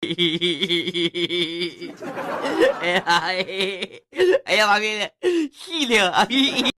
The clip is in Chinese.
哎呀，哎呀妈逼的，细灵！